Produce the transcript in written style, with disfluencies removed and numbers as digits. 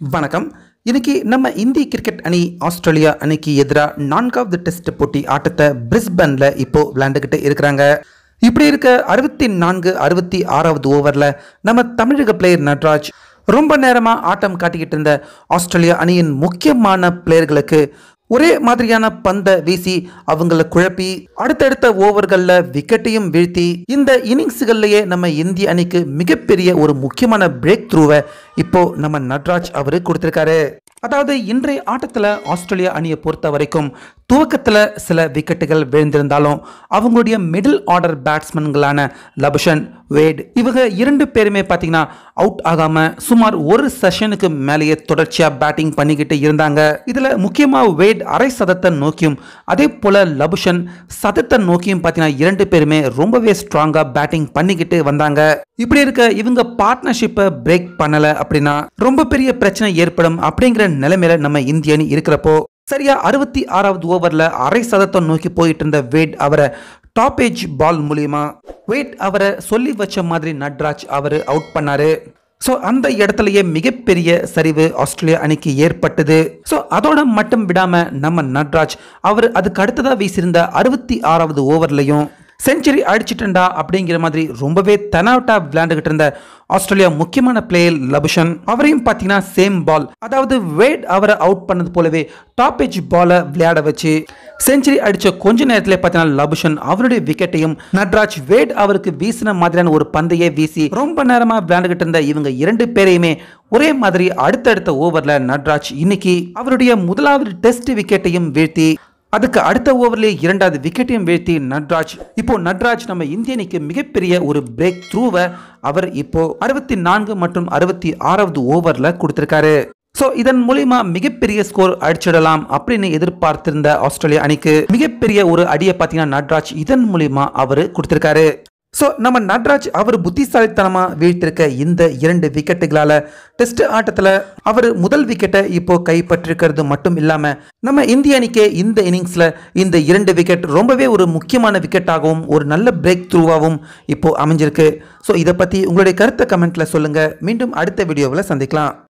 வணக்கம். இன்னைக்கு நம்ம இந்திய கிரிக்கெட் அணி ஆஸ்திரேலியா அணிக்கு எதிராக 4வது டெஸ்ட் போட்டி ஆட்டத்தை பிரிஸ்பன்ல இப்போ விளையாண்டுக்கிட்டு இருக்கிறாங்க. இப்படி இருக்க 66வது ஓவரில் நம்ம தமிழக பிளேயர் நட்ராஜ் ரொம்ப நேரமாக ஆட்டம் காட்டிக்கிட்டு இருந்த ஆஸ்திரேலியா அணியின் முக்கியமான பிளேயர்களுக்கு ஒரே மாதிரியான பந்தை வீசி அவங்கள குழப்பி அடுத்தடுத்த ஓவர்களில் விக்கெட்டையும் வீழ்த்தி இந்த இன்னிங்ஸ்கள்லேயே நம்ம இந்திய அணிக்கு மிகப்பெரிய ஒரு முக்கியமான பிரேக் த்ரூவை இப்போ நம்ம நட்ராஜ் அவரு கொடுத்திருக்காரு. அதாவது இன்றைய ஆட்டத்தில் ஆஸ்திரேலியா அணியை பொறுத்த வரைக்கும் துவக்கத்தில் சில விக்கெட்டுகள் விழுந்திருந்தாலும் அவங்களுடைய மிடில் ஆர்டர் பேட்ஸ்மேன்களான லபுஷன், வேட் இவங்க இரண்டு பேருமே பார்த்தீங்கன்னா அவுட் ஆகாம சுமார் ஒரு செஷனுக்கு மேலேயே தொடர்ச்சியாக பேட்டிங் பண்ணிக்கிட்டு இருந்தாங்க. இதில் முக்கியமாக வேட் அரை சதத்தை நோக்கியும் அதே போல லபுஷன் சதத்தை நோக்கியும் பார்த்தீங்கன்னா இரண்டு பேருமே ரொம்பவே ஸ்ட்ராங்காக பேட்டிங் பண்ணிக்கிட்டு வந்தாங்க. இப்படி இருக்க இவங்க பார்ட்னர்ஷிப்பை பிரேக் பண்ணலை அப்படின்னா ரொம்ப பெரிய பிரச்சனை ஏற்படும் அப்படிங்கிற நிலைமையில நம்ம இந்திய அணி இருக்கிறப்போ சரியா 66வது ஓவர்ல அரை சதத்தை நோக்கி போயிட்டு இருந்த வேட் அவரை டாப் ஏஜ் பால் மூலியமா வேட் அவரை சொல்லி வச்ச மாதிரி நட்ராஜ் அவரு அவுட் பண்ணாரு. ஸோ அந்த இடத்துலயே மிகப்பெரிய சரிவு ஆஸ்திரேலியா அணிக்கு ஏற்பட்டது. ஸோ அதோட மட்டும் விடாம நம்ம நட்ராஜ் அவர் அதுக்கு அடுத்ததாக வீசியிருந்த 66வது ஓவர்லையும் செஞ்சுரி அடிச்சிட்டா அப்படிங்கிற மாதிரி ரொம்பவே தெனாவட்டா விளையாண்டுகிட்டு இருந்த ஆஸ்திரேலியா முக்கியமான பிளேயர் லபுஷன் அவரையும் பார்த்தீங்கன்னா சேம் பால், அதாவது வேட் அவரை அவுட் பண்ணது போலவே டாப் ஏஜ் பாலை விளையாட வச்சு செஞ்சுரி அடிச்ச கொஞ்ச நேரத்தில் பார்த்தீங்கன்னா லபுஷன் அவருடைய விக்கெட்டையும் நட்ராஜ் வேட் அவருக்கு வீசின மாதிரியான ஒரு பந்தையே வீசி ரொம்ப நேரமாக விளையாண்டுகிட்டு இருந்த இவங்க இரண்டு பேரையுமே ஒரே மாதிரி அடுத்தடுத்த ஓவர்ல நட்ராஜ் இன்னைக்கு அவருடைய முதலாவது டெஸ்ட் விக்கெட்டையும் வீழ்த்தி அதுக்கு அடுத்த ஓவர்லேயே இரண்டாவது விக்கெட்டையும் வீழ்த்தி நட்ராஜ் நம்ம இந்திய அணிக்கு மிகப்பெரிய ஒரு பிரேக் த்ரூவை அவர் இப்போ 64 மற்றும் 66வது ஓவரில் கொடுத்திருக்காரு. ஸோ இதன் மூலியமா மிகப்பெரிய ஸ்கோர் அடிச்சிடலாம் அப்படின்னு எதிர்பார்த்திருந்த ஆஸ்திரேலியா அணிக்கு மிகப்பெரிய ஒரு அடியை பார்த்தீங்கன்னா நட்ராஜ் இதன் மூலியமா அவர் கொடுத்திருக்காரு. ஸோ நம்ம நட்ராஜ் அவர் புத்திசாலித்தனமாக வீழ்த்திருக்க இந்த இரண்டு விக்கெட்டுகளால் டெஸ்ட் ஆட்டத்தில் அவர் முதல் விக்கெட்டை இப்போ கைப்பற்றிருக்கிறது மட்டும் இல்லாமல் நம்ம இந்திய அணிக்கு இந்த இன்னிங்ஸில் இந்த இரண்டு விக்கெட் ரொம்பவே ஒரு முக்கியமான விக்கெட்டாகவும் ஒரு நல்ல பிரேக் த்ரூவாகவும் இப்போ அமைஞ்சிருக்கு. ஸோ இதை பற்றி உங்களுடைய கருத்தை கமெண்ட்டில் சொல்லுங்கள். மீண்டும் அடுத்த வீடியோவில் சந்திக்கலாம்.